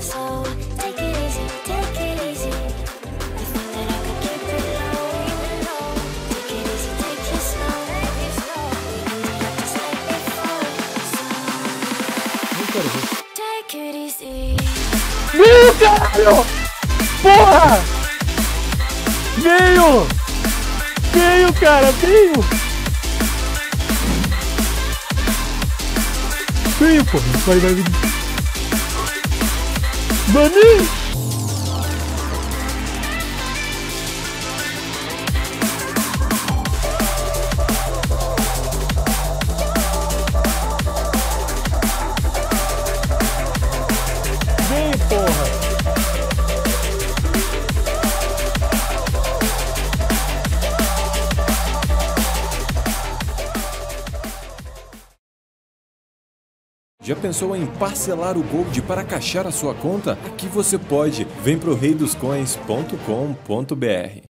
So take it easy, take it easy. You think that I could keep it low, even low. Take it easy, take it slow, take it slow. We can do it just like before. So take it easy. Veio, caralho! Porra! Veio! Veio, cara, veio! Veio, porra! Vai. Maninho! Veio, porra! Já pensou em parcelar o Gold para caixar a sua conta? Aqui você pode. Vem pro reidoscoins.com.br.